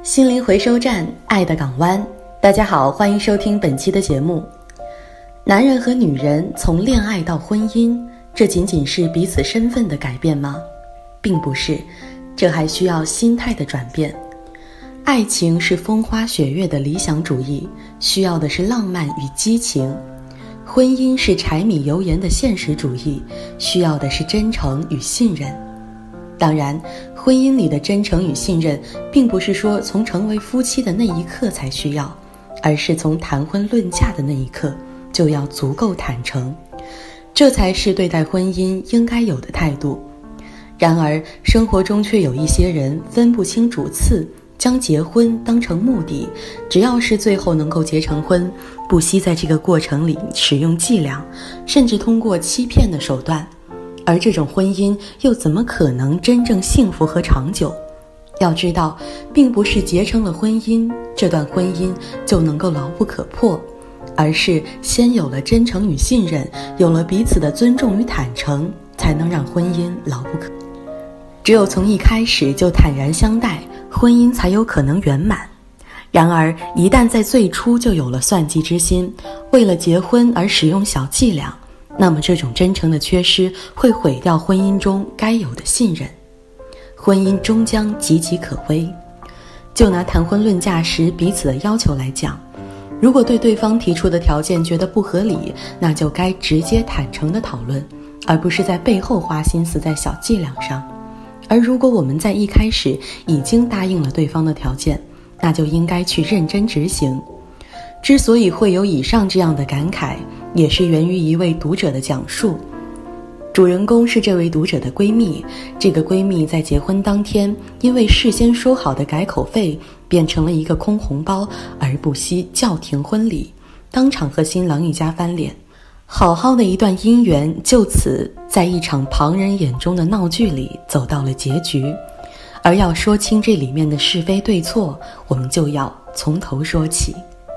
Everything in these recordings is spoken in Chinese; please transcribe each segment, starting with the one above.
心灵回收站，爱的港湾。大家好，欢迎收听本期的节目。男人和女人从恋爱到婚姻，这仅仅是彼此身份的改变吗？并不是，这还需要心态的转变。爱情是风花雪月的理想主义，需要的是浪漫与激情。婚姻是柴米油盐的现实主义，需要的是真诚与信任。当然，婚姻里的真诚与信任，并不是说从成为夫妻的那一刻才需要，而是从谈婚论嫁的那一刻就要足够坦诚，这才是对待婚姻应该有的态度。然而，生活中却有一些人分不清主次，将结婚当成目的，只要是最后能够结成婚，不惜在这个过程里使用伎俩，甚至通过欺骗的手段。而这种婚姻又怎么可能真正幸福和长久？要知道，并不是结成了婚姻，这段婚姻就能够牢不可破，而是先有了真诚与信任，有了彼此的尊重与坦诚，才能让婚姻牢不可破。只有从一开始就坦然相待，婚姻才有可能圆满。然而，一旦在最初就有了算计之心，为了结婚而使用小伎俩，那么这种真诚的缺失会毁掉婚姻中该有的信任，婚姻终将岌岌可危。就拿谈婚论嫁时彼此的要求来讲，如果对对方提出的条件觉得不合理，那就该直接坦诚的讨论，而不是在背后花心思在小伎俩上。而如果我们在一开始已经答应了对方的条件，那就应该去认真执行。之所以会有以上这样的感慨，也是源于一位读者的讲述。主人公是这位读者的闺蜜，这个闺蜜在结婚当天，因为事先说好的改口费变成了一个空红包，而不惜叫停婚礼，当场和新郎一家翻脸。好好的一段姻缘就此在一场旁人眼中的闹剧里走到了结局。而要说清这里面的是非对错，我们就要从头说起。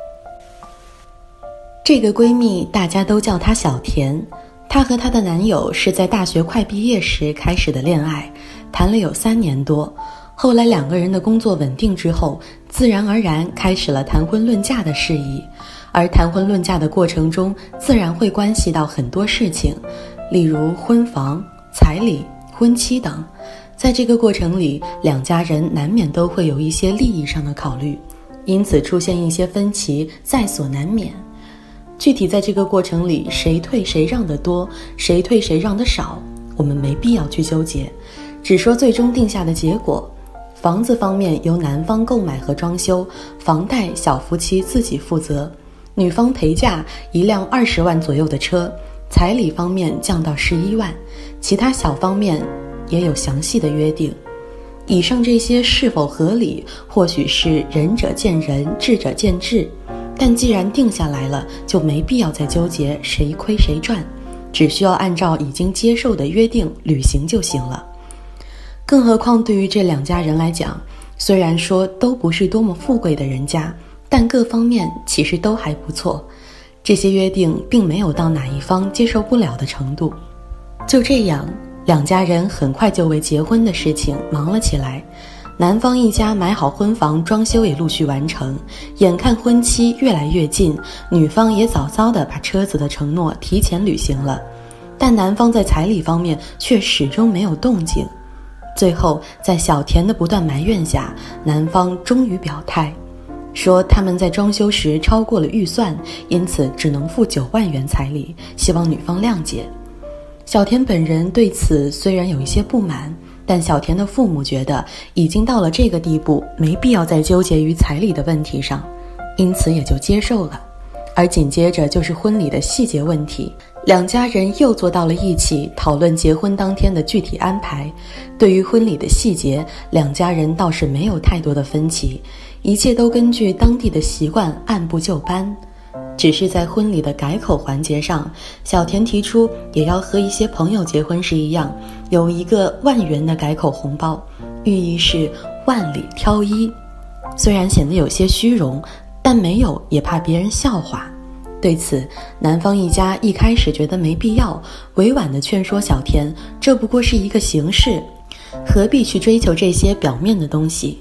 这个闺蜜大家都叫她小田，她和她的男友是在大学快毕业时开始的恋爱，谈了有3年多。后来两个人的工作稳定之后，自然而然开始了谈婚论嫁的事宜。而谈婚论嫁的过程中，自然会关系到很多事情，例如婚房、彩礼、婚期等。在这个过程里，两家人难免都会有一些利益上的考虑，因此出现一些分歧在所难免。具体在这个过程里，谁退谁让得多，谁退谁让得少，我们没必要去纠结，只说最终定下的结果。房子方面由男方购买和装修，房贷小夫妻自己负责，女方陪嫁1辆20万左右的车，彩礼方面降到11万，其他小方面也有详细的约定。以上这些是否合理，或许是仁者见仁，智者见智，但既然定下来了，就没必要再纠结谁亏谁赚，只需要按照已经接受的约定履行就行了。更何况对于这两家人来讲，虽然说都不是多么富贵的人家，但各方面其实都还不错，这些约定并没有到哪一方接受不了的程度。就这样，两家人很快就为结婚的事情忙了起来。男方一家买好婚房，装修也陆续完成，眼看婚期越来越近，女方也早早地把车子的承诺提前履行了，但男方在彩礼方面却始终没有动静。最后在小田的不断埋怨下，男方终于表态，说他们在装修时超过了预算，因此只能付9万元彩礼，希望女方谅解。小田本人对此虽然有一些不满，但小田的父母觉得已经到了这个地步，没必要再纠结于彩礼的问题上，因此也就接受了。而紧接着就是婚礼的细节问题，两家人又坐到了一起，讨论结婚当天的具体安排。对于婚礼的细节，两家人倒是没有太多的分歧，一切都根据当地的习惯按部就班。只是在婚礼的改口环节上，小田提出也要和一些朋友结婚时一样，有一个1万元的改口红包，寓意是万里挑一。虽然显得有些虚荣，但没有也怕别人笑话。对此，男方一家一开始觉得没必要，委婉地劝说小田，这不过是一个形式，何必去追求这些表面的东西。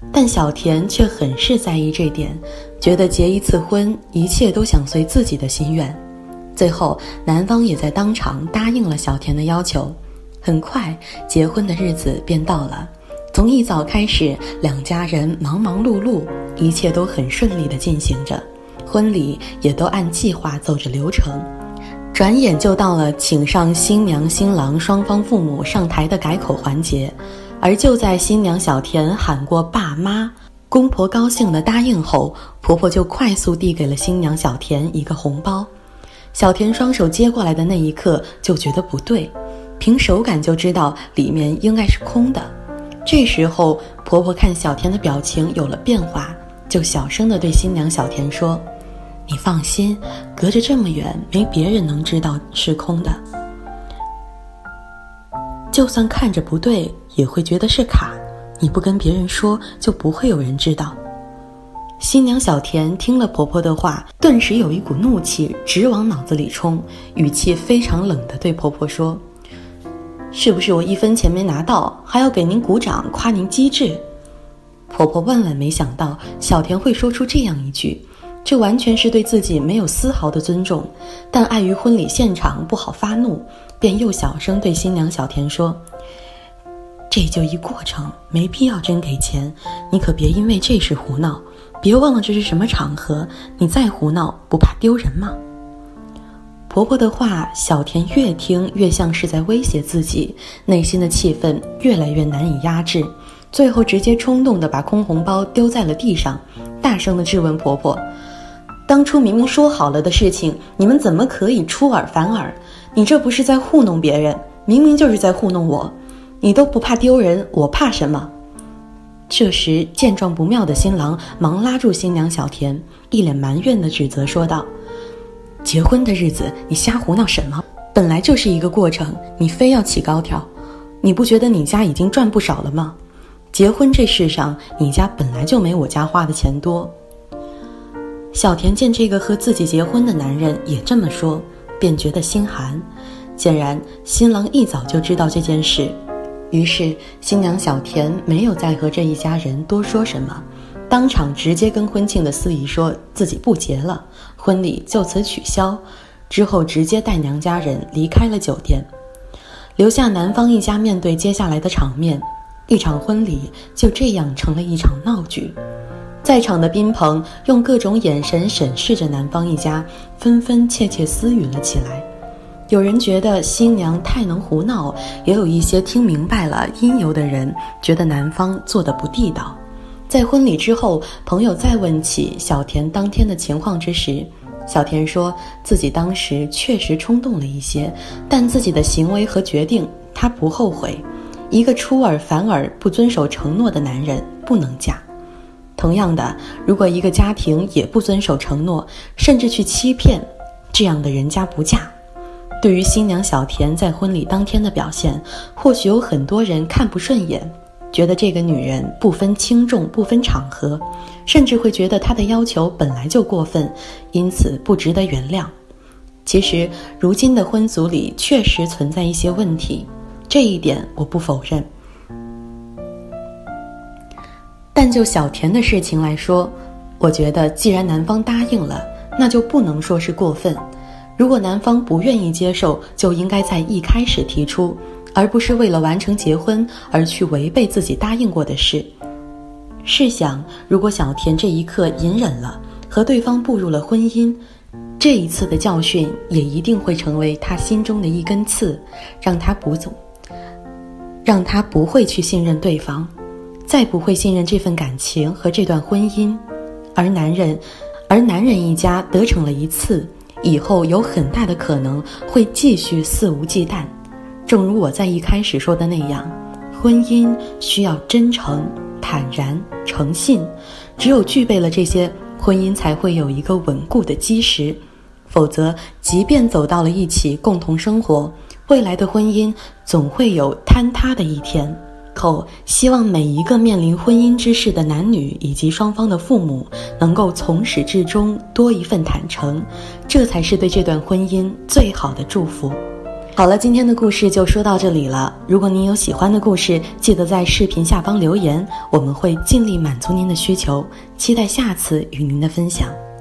但小田却很是在意这点，觉得结一次婚，一切都想随自己的心愿。最后，男方也在当场答应了小田的要求。很快，结婚的日子便到了。从一早开始，两家人忙忙碌碌，一切都很顺利地进行着，婚礼也都按计划走着流程。转眼就到了请上新娘新郎双方父母上台的改口环节，而就在新娘小田喊过爸妈，公婆高兴地答应后，婆婆就快速递给了新娘小田一个红包。小田双手接过来的那一刻就觉得不对，凭手感就知道里面应该是空的。这时候婆婆看小田的表情有了变化，就小声地对新娘小田说，你放心，隔着这么远，没别人能知道是空的。就算看着不对，也会觉得是卡，你不跟别人说，就不会有人知道。新娘小田听了婆婆的话，顿时有一股怒气直往脑子里冲，语气非常冷地对婆婆说，是不是我1分钱没拿到，还要给您鼓掌夸您机智？婆婆万万没想到小田会说出这样一句，这完全是对自己没有丝毫的尊重，但碍于婚礼现场不好发怒，便又小声对新娘小田说，这就一过程，没必要真给钱，你可别因为这事胡闹，别忘了这是什么场合，你再胡闹不怕丢人吗？婆婆的话，小田越听越像是在威胁自己，内心的气氛越来越难以压制，最后直接冲动地把空红包丢在了地上，大声地质问婆婆，当初明明说好了的事情，你们怎么可以出尔反尔？你这不是在糊弄别人，明明就是在糊弄我，你都不怕丢人，我怕什么？这时见状不妙的新郎忙拉住新娘小田，一脸埋怨地指责说道，结婚的日子你瞎胡闹什么？本来就是一个过程，你非要起高调，你不觉得你家已经赚不少了吗？结婚这世上，你家本来就没我家花的钱多。小田见这个和自己结婚的男人也这么说，便觉得心寒。显然新郎一早就知道这件事，于是新娘小田没有再和这一家人多说什么，当场直接跟婚庆的司仪说自己不结了，婚礼就此取消，之后直接带娘家人离开了酒店，留下男方一家面对接下来的场面。一场婚礼就这样成了一场闹剧，在场的宾朋用各种眼神审视着男方一家，纷纷窃窃私语了起来。有人觉得新娘太能胡闹，也有一些听明白了因由的人觉得男方做得不地道。在婚礼之后，朋友再问起小田当天的情况之时，小田说自己当时确实冲动了一些，但自己的行为和决定他不后悔。一个出尔反尔、不遵守承诺的男人不能嫁。同样的，如果一个家庭也不遵守承诺，甚至去欺骗，这样的人家不嫁。对于新娘小田在婚礼当天的表现，或许有很多人看不顺眼，觉得这个女人不分轻重、不分场合，甚至会觉得她的要求本来就过分，因此不值得原谅。其实，如今的婚俗里确实存在一些问题，这一点我不否认。但就小田的事情来说，我觉得既然男方答应了，那就不能说是过分。如果男方不愿意接受，就应该在一开始提出，而不是为了完成结婚而去违背自己答应过的事。试想，如果小田这一刻隐忍了，和对方步入了婚姻，这一次的教训也一定会成为他心中的一根刺，让他不会去信任对方，再不会信任这份感情和这段婚姻。而男人一家得逞了一次，以后有很大的可能会继续肆无忌惮。正如我在一开始说的那样，婚姻需要真诚、坦然、诚信，只有具备了这些，婚姻才会有一个稳固的基石。否则，即便走到了一起共同生活，未来的婚姻总会有坍塌的一天。希望每一个面临婚姻之事的男女以及双方的父母能够从始至终多一份坦诚，这才是对这段婚姻最好的祝福。 好了，今天的故事就说到这里了。如果您有喜欢的故事，记得在视频下方留言，我们会尽力满足您的需求，期待下次与您的分享。